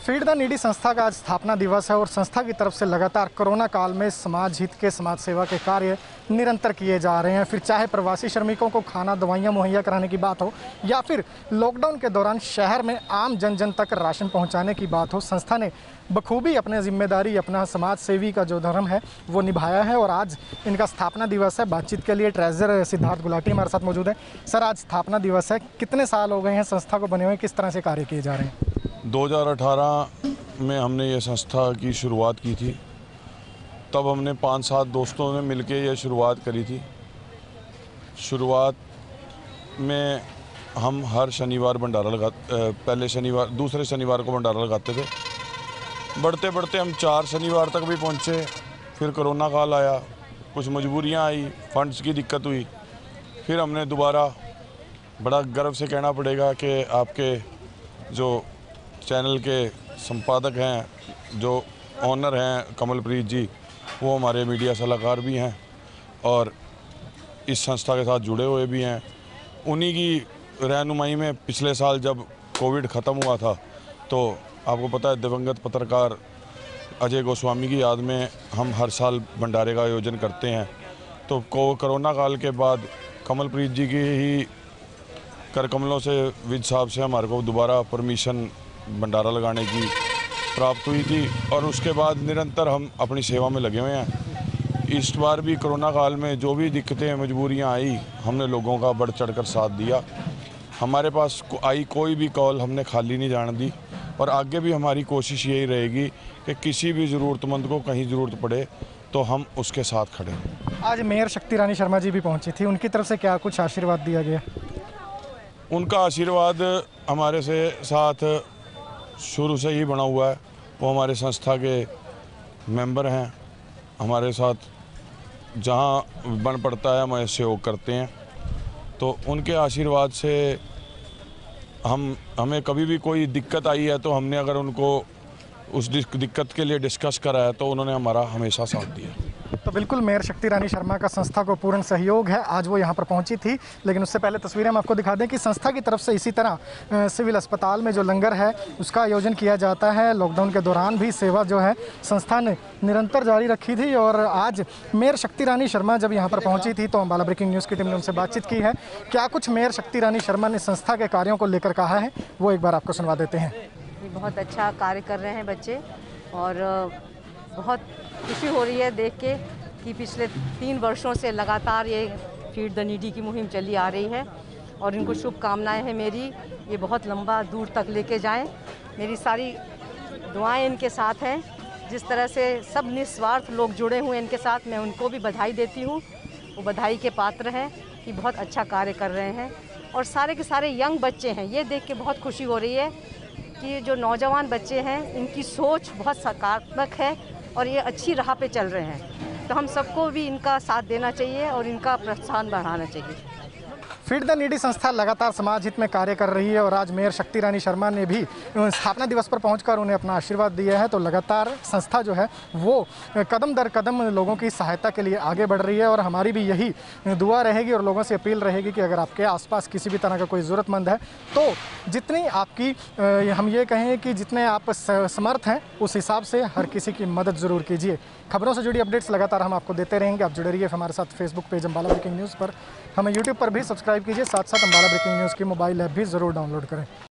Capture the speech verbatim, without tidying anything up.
Feed the needy संस्था का आज स्थापना दिवस है और संस्था की तरफ से लगातार कोरोना काल में समाज हित के समाज सेवा के कार्य निरंतर किए जा रहे हैं। फिर चाहे प्रवासी श्रमिकों को खाना दवाइयां मुहैया कराने की बात हो या फिर लॉकडाउन के दौरान शहर में आम जन जन तक राशन पहुंचाने की बात हो, संस्था ने बखूबी अपने जिम्मेदारी, अपना समाज सेवी का जो धर्म है वो निभाया है। और आज इनका स्थापना दिवस है। बातचीत के लिए ट्रेजर सिद्धार्थ गुलाटी हमारे साथ मौजूद है। सर, आज स्थापना दिवस है, कितने साल हो गए हैं संस्था को बने हुए, किस तरह से कार्य किए जा रहे हैं? दो हज़ार अठारह में हमने ये संस्था की शुरुआत की थी। तब हमने पाँच सात दोस्तों ने मिलकर ये शुरुआत करी थी। शुरुआत में हम हर शनिवार भंडारा लगा पहले शनिवार दूसरे शनिवार को भंडारा लगाते थे। बढ़ते बढ़ते हम चार शनिवार तक भी पहुँचे। फिर कोरोना काल आया, कुछ मजबूरियाँ आई, फंड्स की दिक्कत हुई। फिर हमने दोबारा, बड़ा गर्व से कहना पड़ेगा कि आपके जो चैनल के संपादक हैं, जो ऑनर हैं कमलप्रीत जी, वो हमारे मीडिया सलाहकार भी हैं और इस संस्था के साथ जुड़े हुए भी हैं। उन्हीं की रहनुमाई में पिछले साल जब कोविड ख़त्म हुआ था तो आपको पता है दिवंगत पत्रकार अजय गोस्वामी की याद में हम हर साल भंडारे का आयोजन करते हैं। तो कोरोना काल के बाद कमलप्रीत जी की ही कर कमलों से विज साहब से हमारे को दोबारा परमिशन भंडारा लगाने की प्राप्त हुई थी और उसके बाद निरंतर हम अपनी सेवा में लगे हुए हैं। इस बार भी कोरोना काल में जो भी दिक्कतें मजबूरियां आई, हमने लोगों का बढ़ चढ़ कर साथ दिया। हमारे पास आई कोई भी कॉल हमने खाली नहीं जाने दी और आगे भी हमारी कोशिश यही रहेगी कि किसी भी ज़रूरतमंद को कहीं ज़रूरत पड़े तो हम उसके साथ खड़े। आज मेयर शक्ति रानी शर्मा जी भी पहुंची थी, उनकी तरफ से क्या कुछ आशीर्वाद दिया गया? उनका आशीर्वाद हमारे से साथ शुरू से ही बना हुआ है। वो हमारे संस्था के मेंबर हैं, हमारे साथ जहाँ बन पड़ता है हमारे सहयोग करते हैं। तो उनके आशीर्वाद से हम हमें कभी भी कोई दिक्कत आई है तो हमने अगर उनको उस दिक्कत के लिए डिस्कस करा है तो उन्होंने हमारा हमेशा साथ दिया। तो बिल्कुल मेयर शक्ति रानी शर्मा का संस्था को पूर्ण सहयोग है। आज वो यहाँ पर पहुँची थी, लेकिन उससे पहले तस्वीरें हम आपको दिखा दें कि संस्था की तरफ से इसी तरह सिविल अस्पताल में जो लंगर है उसका आयोजन किया जाता है। लॉकडाउन के दौरान भी सेवा जो है संस्था ने निरंतर जारी रखी थी और आज मेयर शक्ति रानी शर्मा जब यहाँ पर पहुँची थी तो अम्बाला ब्रेकिंग न्यूज़ की टीम ने उनसे बातचीत की है। क्या कुछ मेयर शक्ति रानी शर्मा ने संस्था के कार्यों को लेकर कहा है वो एक बार आपको सुनवा देते हैं। बहुत अच्छा कार्य कर रहे हैं बच्चे और बहुत खुशी हो रही है देख के कि पिछले तीन वर्षों से लगातार ये फीड द नीडी की मुहिम चली आ रही है और इनको शुभकामनाएं हैं मेरी, ये बहुत लंबा दूर तक लेके जाएं। मेरी सारी दुआएं इनके साथ हैं। जिस तरह से सब निस्वार्थ लोग जुड़े हुए हैं इनके साथ, मैं उनको भी बधाई देती हूँ। वो बधाई के पात्र हैं कि बहुत अच्छा कार्य कर रहे हैं और सारे के सारे यंग बच्चे हैं। ये देख के बहुत खुशी हो रही है कि जो नौजवान बच्चे हैं इनकी सोच बहुत सकारात्मक है और ये अच्छी राह पे चल रहे हैं। तो हम सबको भी इनका साथ देना चाहिए और इनका प्रोत्साहन बढ़ाना चाहिए। फीड द नीडी संस्था लगातार समाज हित में कार्य कर रही है और आज मेयर शक्ति रानी शर्मा ने भी स्थापना दिवस पर पहुंचकर उन्हें अपना आशीर्वाद दिया है। तो लगातार संस्था जो है वो कदम दर कदम लोगों की सहायता के लिए आगे बढ़ रही है और हमारी भी यही दुआ रहेगी और लोगों से अपील रहेगी कि अगर आपके आसपास किसी भी तरह का कोई ज़रूरतमंद है तो जितनी आपकी, हम ये कहें कि जितने आप समर्थ हैं उस हिसाब से हर किसी की मदद ज़रूर कीजिए। खबरों से जुड़ी अपडेट्स लगातार हम आपको देते रहेंगे। आप जुड़े रहिए हमारे साथ Facebook page Ambala breaking news पर, हमें यूट्यूब पर भी सब्सक्राइब कीजिए। साथ साथ अम्बाला ब्रेकिंग न्यूज़ की मोबाइल ऐप भी ज़रूर डाउनलोड करें।